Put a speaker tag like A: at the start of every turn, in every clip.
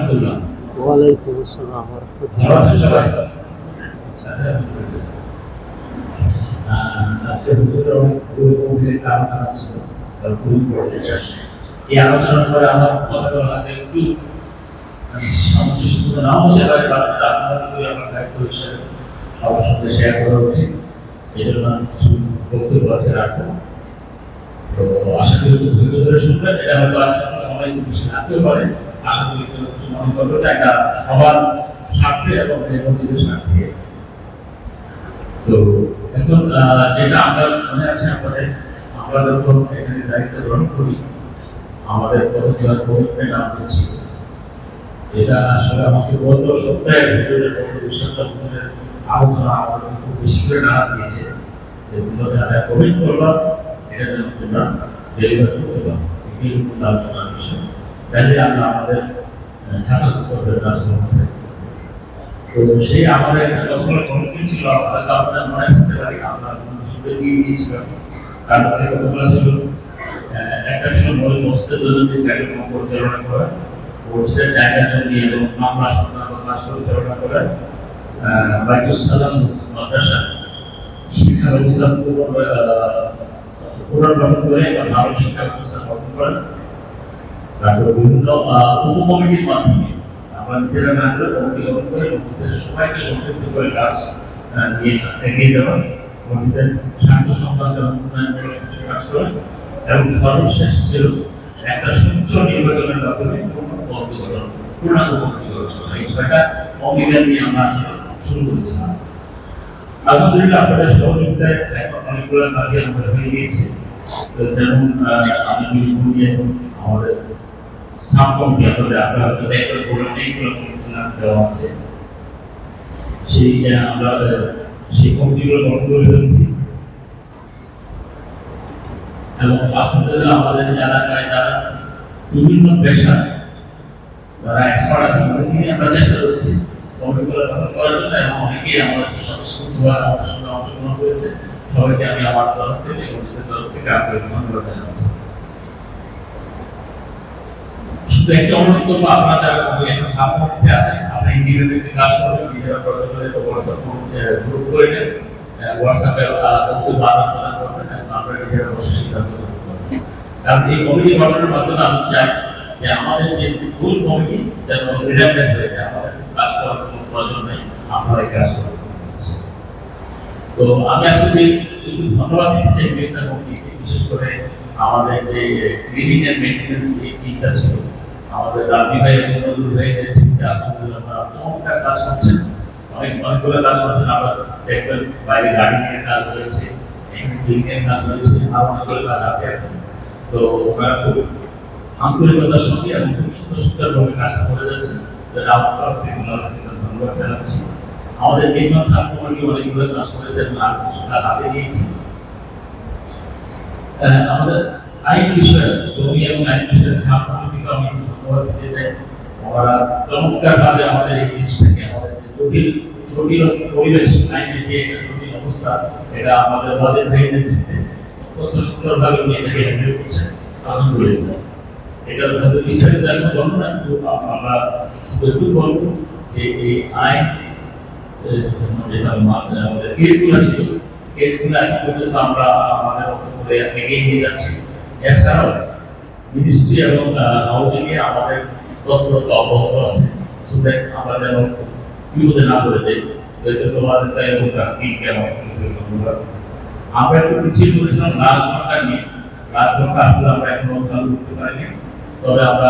A: রহমতুল্লাহ।
B: ওয়ালাইকুম আসসালাম ওয়া রাহমাতুল্লাহ।
A: ভালো আছেন সবাই? আচ্ছা, আজকে হুজুরের অনেক গভীর আলোচনা ছিল, খুবই ইম্পর্টেন্ট। এই আলোচনার পরে আমার কথাগুলো হাতে একটু সামঞ্জস্য নাও হতে পারে, বা রাজনৈতিক আমার দায়িত্ব হিসেবে সবার সাথে শেয়ার করা উচিত। এই জন্য আমি কিছু বক্তব্য আছে রাখবো। তো আশা করি ধৈর্য ধরে শুনবেন। এটা হয়তো আজকে সময় খুব বেশি লাগতেও পারে। আশা করি কেউ কিছু মনে করবে না, এটা সবার স্বার্থে এবং মসজিদের স্বার্থে। তো এখন যেটা আমরা মনে আছে আমরা যখন এখানে দায়িত্ব গ্রহণ করি, আমাদের কতগুলো কমিটমেন্ট আমাদের ছিল। এটা আসলে আমাকে গত সপ্তাহে ভিতরে বিশ্ববিদ্যালয়ের আলোচনা আমাদের খুব বেশি করে নাড়া দিয়েছে যে তোমরা যারা কমিট করলাম এটা যেন তোমরা ডেলিভার করতে পারো। এই আলোচনার বিষয় তাহলে আমরা আমাদের হেফাজত করবে রাষ্ট্র। তো সেই আমাদের যতগুলো কমিটমেন্ট ছিল হয়তো আপনারা মনে করতে পারি আমরা দিয়ে দিয়েছিলাম। তার মধ্যে কতগুলো ছিল, একটা ছিল মূল মসজিদের দৈনন্দিন কার্যক্রম পরিচালনা করা, মসজিদের জায়গা জমি এবং মামলা সংক্রান্ত কাজ পরিচালনা করা, বাইতুল সালাম মাদ্রাসা শিক্ষা ব্যবস্থা পুনর্গঠন করে বা ভালো শিক্ষা ব্যবস্থা গঠন করা। তারপর বিভিন্ন উপকমিটির মাধ্যমে আমরা নিজেরা না করে কমিটি গঠন করে মসজিদের সবাইকে সম্পৃক্ত করে কাজ নিয়ে এগিয়ে যাওয়া, মসজিদের শান্ত সংক্রান্ত উন্নয়নমূলক কাজ করা, এবং সর্বশেষ ছিল একটা সুচ্চ নির্বাচনের মাধ্যমে পূর্ণাঙ্গ কমিটি গঠন করা। এই ছয়টা অঙ্গীকার নিয়ে আমরা শুরু করেছিলাম। আলহামদুলিল্লাহ আপনাদের সহযোগিতায় অনেকগুলো কাজে আমাদের হয়ে গিয়েছে। যেমন আমি আমাদের সাব কমিটি আপনারা হয়তো দেখতে বলে সেইগুলো কমিটির নাম দেওয়া আছে, আমরা সেই কমিটিগুলো গঠন করে ফেলেছি। এবং আলহামদুলিল্লাহ আমাদের এলাকায় যারা বিভিন্ন পেশা যারা এক্সপার্ট আছে তাদেরকে নিয়ে আমরা চেষ্টা করছি কমিটিগুলো গঠন করার জন্য, এবং অনেকেই আমাদের স্বতঃস্ফূর্তভাবে আমাদের সঙ্গে অংশগ্রহণ করেছে। সবাইকে আমি আমার তরফ থেকে কমিটির তরফ থেকে আন্তরিক ধন্যবাদ জানাচ্ছি। শুধু একটা অনুরোধ করবো, আপনারা যারা একটা সাব কমিটিতে আছেন আপনারা ইন্ডিভিজুয়ালি কাজ করবেন, নিজেরা প্রয়োজনে হোয়াটসঅ্যাপ গ্রুপ করে নেন, হোয়াটসঅ্যাপে বক্তব্য আদান প্রদান করবেন, আপনারা নিজেরা বসে সিদ্ধান্ত করতে পারবেন। কারণ এই কমিটি গঠনের মাধ্যমে আমি চাই যে আমাদের যে মূল কমিটি যেন রিডান্ডেন্ট হয়ে যায়, আমাদের কাজ করার কোনো প্রয়োজন নেই, আপনারা এই কাজ করবেন। তো আমি আসলে একটু ধন্যবাদ দিতে চাই বিভিন্ন কমিটিকে, বিশেষ করে আমাদের যে ক্লিনিং এন্ড মেইনটেনেন্স এই টিমটা ছিল, আমাদের রাবি ভাই এবং নজরুল ভাই নেতৃত্বে আলহামদুলিল্লাহ আপনারা চমৎকার কাজ করছেন, অনেকগুলো কাজ করছেন। আমরা দেখবেন বাইরে গাড়ি নিয়ে কাজ রয়েছে, এখানে ক্লিনিং এর কাজ রয়েছে, আর অনেকগুলো কাজ হাতে আছে। তো ওনারা খুব আন্তরিকতার সঙ্গে এবং খুব সুন্দর সুন্দরভাবে কাজটা করে যাচ্ছে, যেটা আমার তরফ থেকে ধন্যবাদ জানাচ্ছি। আমাদের নির্মাণ সাব কমিটি অনেকগুলো কাজ করেছে এবং আর কিছু কাজ হাতে নিয়েছি। আমাদের আইন বিষয়ে জমি এবং আইন বিষয়ে সাব কমিটিকে আমি ধন্যবাদ দিতে চাই। ওরা চমৎকারভাবে আমাদের এই জিনিসটাকে, আমাদের জটিল পরিবেশ, আইনের যে জটিল অবস্থা, এটা আমাদের বাজেট ভাই নেতৃত্বে কত সুন্দরভাবে উনি এটাকে হ্যান্ডেল করছেন। আলহামদুলিল্লাহ। এটা হয়তো বিস্তারিত এখন বলবো না, কিন্তু আমরা একটু বলবো যে এই আইন যেটা আমাদের কেসগুলো ছিল, কেসগুলো এখন পর্যন্ত আমরা আমাদের মতো করে এগিয়ে নিয়ে যাচ্ছি। এছাড়াও মিনিস্ট্রি এবং হাউজিং এ আমাদের তৎপরতা অব্যাহত আছে, সুতরাং আমরা যেন বিপদে না পড়ে যাই। আমরা একটু পিছিয়ে পড়েছিলাম রাজমার্কা নিয়ে, রাজমার্কা আসলে আমরা এখনো চালু করতে পারিনি, তবে আমরা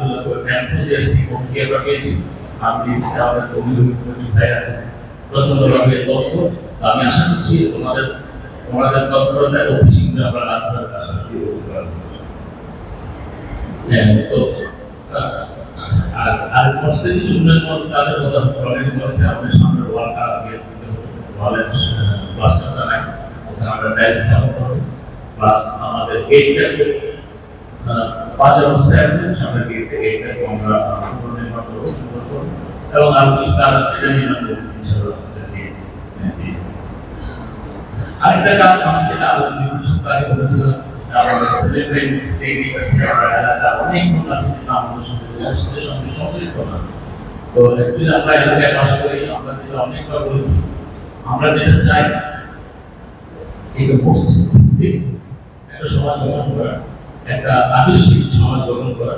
A: আমরা পেয়েছি। আমি আমাদের ভাইরা প্রচন্ডভাবে তথ্য, আমি আশা করছি তোমাদের তৎপরতায় অতি শীঘ্র আমরা রাজমার্কার কাজ শুরু করতে পারবো। তো আর প্রস্তুতি শুনলেন তাদের কথা অলরেডি বলেছে, আমাদের সামনে ওয়ালটা আগে ওয়ালের প্লাস্টারটা নাই, আমরা টাইলস স্থাপন করবো, প্লাস আমাদের গেটটা কাজ অবস্থায় আছে, সামনে গেটটাকে আমরা পুনর্নির্মাণ করবো, সুন্দর করবো, এবং আরো কিছু কাজ সেটা নির্মাণ করবো ইনশাআল্লাহ। আরেকটা কাজ আমি যেটা আগে বলেছিলাম, আমাদের সেলিব্রেট দেখতে পাচ্ছি আমরা এলাকা অনেক লোক আছে কিন্তু আমাদের সঙ্গে সম্পৃক্ত না। তো অ্যাকচুয়ালি আমরা এলাকায় বাস করি, আমরা যেটা অনেকবার বলেছি, আমরা যেটা চাই এই মসজিদ ভিত্তিক একটা সমাজ গঠন করা, একটা আদর্শিক সমাজ গঠন করা,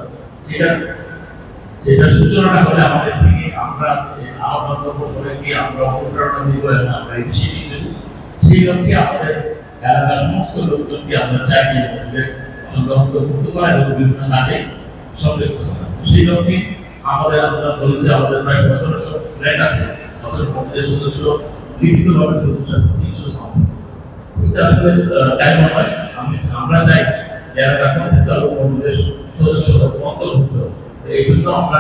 A: যেটা সূচনা হলে আমাদের থেকে আমরা আহ্বান করবো সবাইকে, আমরা অনুপ্রেরণা দিব এবং আমরা ইনিশিয়েটিভ দেব। সেই লক্ষ্যে আমাদের এলাকার সমস্ত লোকজনকে আমরা চাই যে মসজিদের সঙ্গে অন্তর্ভুক্ত করা এবং বিভিন্ন কাজে সম্পৃক্ত করা। সেই লক্ষ্যে আমাদের আমরা বলেছি আমাদের প্রায় 1700 ফ্ল্যাট আছে, মসজিদের সদস্য লিখিতভাবে সদস্য 300 সংখ্যা। এটা আসলে কেন হয়, আমরা চাই এলাকার মধ্যে আরো মসজিদের সদস্য অন্তর্ভুক্ত। এই জন্য আমরা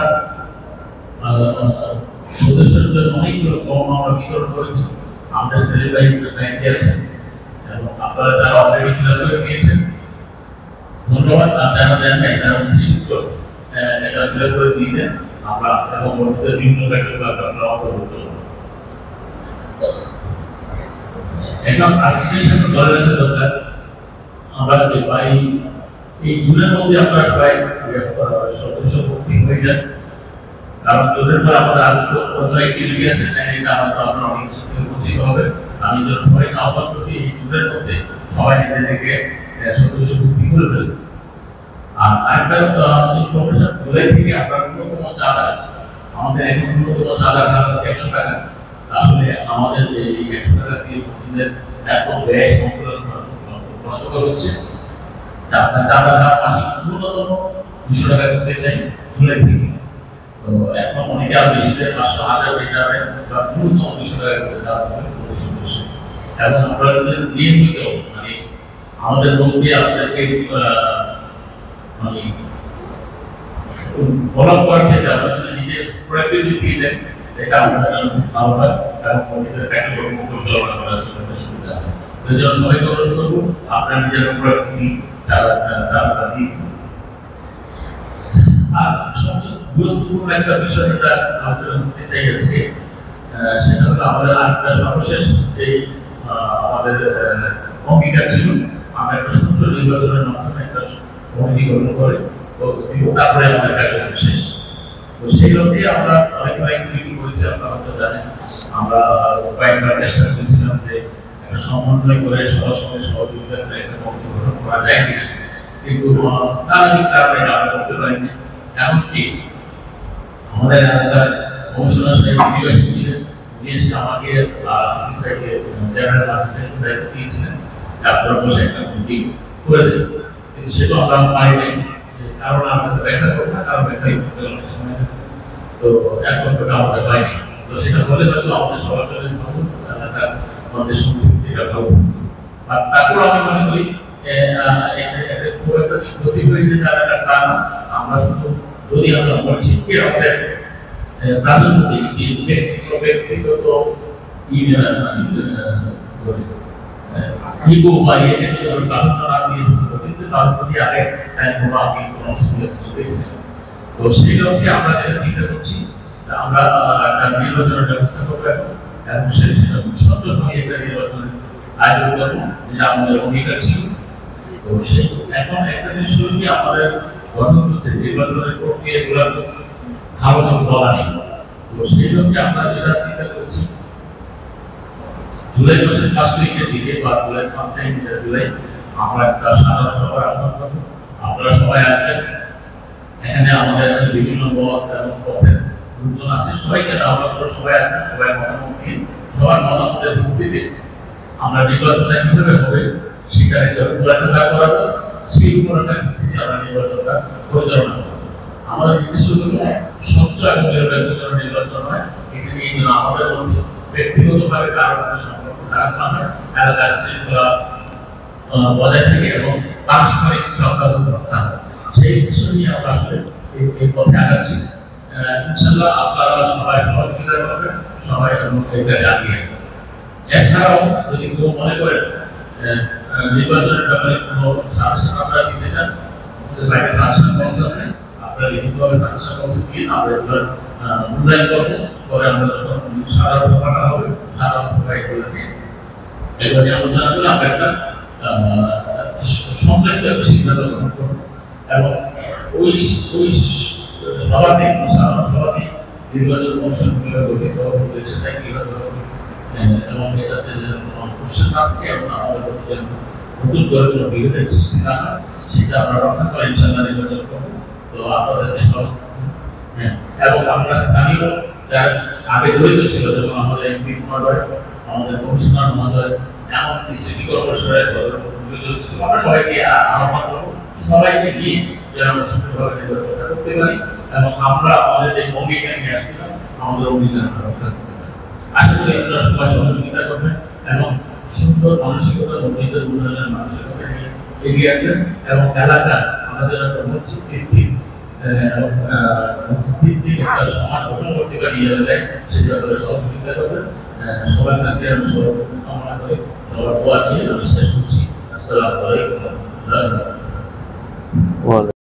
A: সদস্যদের জন্য অনেকগুলো ফর্ম আমরা বিতরণ করেছি। আমাদের সেলিব্রাইট ব্যাংকে আছে এবং আপনারা যারা অলরেডি ফিল আপ করে দিয়েছেন ধন্যবাদ। আর যারা দেন নাই তারা নিশ্চিত এটা ফিল আপ করে দিয়ে দেন, আমরা এবং মসজিদের বিভিন্ন কার্যকলাপ আমরা অন্তর্ভুক্ত করব। এখন আজকের সাথে বলে রাখা দরকার আমরা যে এই জুনের মধ্যে আমরা সবাই সদস্য ভর্তি হয়ে যান, কারণ জুনের পর আমাদের আরো অন্য অ্যাক্টিভিটি আছে, তাই এটা আমাদের আপনার অনেক বঞ্চিত হবে। আমি যখন সবাইকে আহ্বান করছি এই জুনের মধ্যে সবাই নিজেদেরকে সদস্য ভর্তি করে ফেলবে। আর আরেকটা ইনফরমেশন, জুলাই থেকে আপনার ন্যূনতম চাঁদা, আমাদের এখন ন্যূনতম চাঁদা আছে 100 টাকা। আসলে আমাদের এই 100 টাকা দিয়ে মসজিদের এত ব্যয় সংকলন কষ্টকর হচ্ছে। আপনার চাঁদা মাসিক ন্যূনতম 200 টাকা করতে চাই জুলাই থেকে। তো এখন অনেকে আরো বেশি দেয়, 500 1000 বেশি যাবে, বা ন্যূনতম 200 টাকা করে চাঁদা হবে সদস্য। এবং আমরা নিয়মিত মানে আমাদের মধ্যে আপনাদেরকে মানে ফলো করার থেকে আপনাদের নিজের প্রয়োজনীয় দেন, এটা আমাদের জন্য ভালো হয় এবং মসজিদের কার্যক্রম পরিচালনা করার জন্য সুবিধা হয়। তো এই জন্য সবাইকে অনুরোধ করবো আপনার নিজের চাঁদাটা দিন। আর সবচেয়ে গুরুত্বপূর্ণ একটা বিষয় যেটা আলোচনা করতে চাই আজকে, সেটা হলো আমাদের আরেকটা সর্বশেষ যে আমাদের অঙ্গীকার ছিল, আমরা একটা সুষ্ঠু নির্বাচনের মাধ্যমে একটা কমিটি গঠন করে তারপরে আমাদের কার্যক্রম শেষ। তো সেই লক্ষ্যে আমরা অনেকবার অ্যাক্টিভিটি করেছি, আপনারা হয়তো জানেন। আমরা কয়েকবার চেষ্টা করেছিলাম যে একটা সমন্বয় করে সবার সঙ্গে সহযোগিতা করে একটা কমিটি গঠন করা যায় কিনা, কিন্তু নানাবিধ কারণে আমরা করতে পারিনি। এমনকি আমাদের এলাকার কমিশনার সাহেব ভিডিও এসেছিলেন, উনি এসে আমাকে জেনারেল আর্কিটেক্ট দায়িত্ব দিয়েছিলেন যে আপনারা বসে একটা মিটিং করে দেন, কিন্তু সেটা আমরা পারিনি। কারণ আমরা ব্যাখ্যা করবো না, কারণ ব্যাখ্যা করতে অনেক সময় লাগে। তো এখন ওটা আমাদের পাইনি। তো সেটা হলে হয়তো আমাদের সবার জন্য ভালো, এলাকার আমাদের সংস্কৃতিটা ভালো। আর তারপর আমি মনে করি খুব একটা ক্ষতি হয়ে যে এলাকার তা না, আমরা শুধু যদি আমরা মসজিদকে আমাদের প্রাধান্য দিই, ব্যক্তিগত ইগো বা এতে প্রাধান্য না দিয়ে কিন্তু তার প্রতি আগে কোনো আমি কোনো অসুবিধা বুঝতে। তো সেই লক্ষ্যে আমরা যেটা চিন্তা করছি, আমরা একটা নির্বাচনের ব্যবস্থা করবো এবং সেটা স্বচ্ছভাবে একটা নির্বাচনের আয়োজন করবো, যেটা আমাদের অঙ্গীকার ছিল। তো সেই এখন একটা জিনিস হল কি, আমাদের গণতন্ত্রে নির্বাচনের প্রক্রিয়াগুলো ভালোভাবে বলা নেই। তো সেই লক্ষ্যে আমরা যেটা চিন্তা করছি, জুলাই মাসের ফার্স্ট উইকের দিকে বা জুলাই সামথিং জুলাই আমরা একটা সাধারণ সভার আহ্বান করবো। আপনারা সবাই আসবেন, এখানে আমাদের বিভিন্ন মত এবং পথের লোকজন আছে, সবাইকে আহ্বান করে সবাই আসবেন, সবাই মতামত দিয়ে সবার মতামতের ভিত্তিতে আমরা নির্বাচনটা কিভাবে হবে সেটা রূপরেখা করাবো, সেই রূপরেখার ভিত্তিতে আমরা নির্বাচনটা পরিচালনা করবো। আমাদের উদ্দেশ্য হলো স্বচ্ছ এবং নিরপেক্ষ নির্বাচন হয়। এখানে এই জন্য আমাদের মধ্যে ব্যক্তিগতভাবে কারোর মধ্যে সম্পর্ক কাজ না হয়, এলাকার শৃঙ্খলা বজায় থাকে এবং পারস্পরিক শ্রদ্ধাবোধ রক্ষা হয়। সেই বিষয় নিয়ে আমরা আসলে এই পথে আগাচ্ছি। ইনশাআল্লাহ আপনারা সবাই সহযোগিতা করবেন, সবাই এটা জানিয়ে। এছাড়াও যদি কেউ মনে করেন নির্বাচনের ব্যাপারে কোনো সাজেশন আপনারা দিতে চান, বাইরে সাজেশন বক্স আছে, আপনারা লিখিতভাবে সাজেশন বক্সে দিয়ে আমরা এগুলো মূল্যায়ন করবো। পরে আমরা যখন সাধারণ সভাটা হবে, সাধারণ সভা এগুলো নিয়ে আলোচনা করে আমরা একটা সম্মিলিত একটা সিদ্ধান্ত গ্রহণ করবো এবং ওই ওই সভাতে নির্বাচন কমিশন কিভাবে গঠিত হবে সেটা কিভাবে হবে এবং এটাতে কোনো কোশ্চেন না থাকে এবং আমাদের মধ্যে যেন নতুন করে কোনো বিরোধের সৃষ্টি না হয় সেটা আমরা রক্ষা করে ইনশাআল্লাহ নির্বাচন করবো। তো আপনাদের সব এবং আমরা স্থানীয় যারা আগে জড়িত ছিল যেমন আমাদের এমপি মহোদয়, আমাদের কমিশনার মহোদয়, এমনকি সিটি কর্পোরেশনের জড়িত ছিল, আমরা সবাইকে আহ্বান করবো সবাইকে নিয়ে যেন আমরা সুন্দরভাবে নির্বাচনটা করতে পারি এবং আমরা আমাদের যে অঙ্গীকার নিয়ে আসছিলাম আমাদের অঙ্গীকার আমরা রক্ষা করতে পারি। আশা করি আপনারা সবাই সহযোগিতা করবেন এবং সুন্দর মানসিকতা নিজেদের উন্নয়নের মানসিকতা নিয়ে এগিয়ে আসবেন এবং এলাকা আমাদের একটা মসজিদ ভিত্তিক একটা সমাজ গঠন করতে পারি সেটা আপনারা সহযোগিতা করবেন। সবার কাছে আমি সব কামনা করে সবার দোয়া চেয়ে আমি শেষ করছি। আসসালামু আলাইকুম ওয়া রাহমাতুল্লাহি ওয়া বারাকাতুহু।